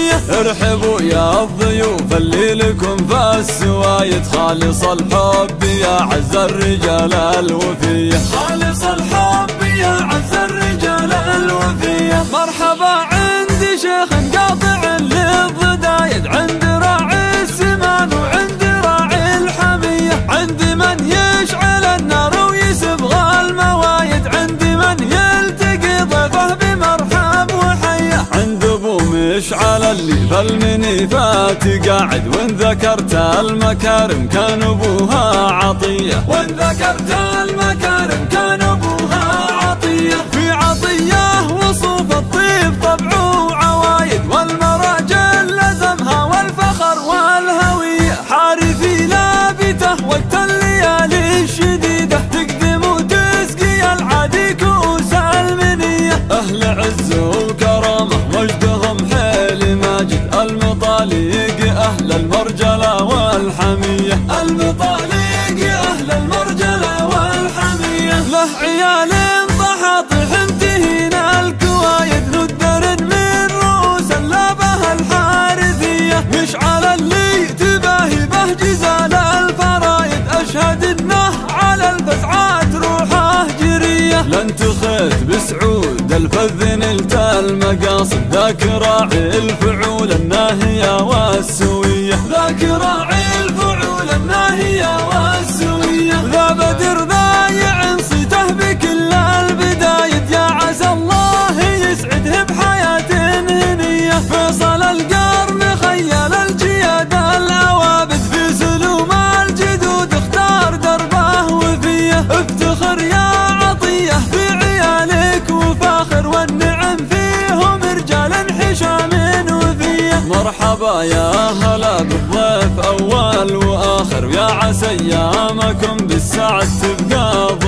وفيه. ارحبوا يا الضيوف اللي لكم في السوايد، خالص الحب يا عز الرجال الوفيه. خالص الحب يا عز الرجال الوفيه. مرحبا عندي شيخ قاطع للضدايد، عند راعي السمان وعند راعي الحميه. عندي من يشعل النار ويسبغ الموايد، عندي من يلتقي ضيفه بمرحب وحيه. عند ابو مشعل اللي في المنيفات قاعد، وان ذكرت المكارم كان ابوها عطيه. وان ذكرت المكارم كان ابوها عطيه. في عطيه وصوف الطيب طبعه وعوايد، والمراجل لزمها والفخر والهويه. حارثي لابته وقت الليالي الشديده، تقدم وتسقي العادي كؤوس المنيه. اهل عز وكرامه مجدهم حيل ماجد، المطاليق اهل المرجله والحميه. المطاليق اهل المرجله والحميه. له عيال طحاطح انتهين الكوايد، ندر من رؤوس اللابه الحارثيه. مشعل اللي تباهي به جزال الفرايد، اشهد انه على الفزعات روحه جريه. لن تخيت بسعود الفذ نلت المقاصد، ذاك راعي الفعول الناهيه والسويه. ذاك راعي الفعول الناهيه والسويه. ذا بدر ضايع صيته بكل البدايد، يا عسى الله يسعده بحياه هنيه. فيصل القرن خيل الجياد العوابد، في سلوم الجدود اختار دربه وفيه. افتخر يا عطيه بعيالك وفاخر، والنعم فيهم رجال حشام وفيه. مرحبا يا هلا بالضيف اول واخر، يا عسى ايامكم بالسعد تبقى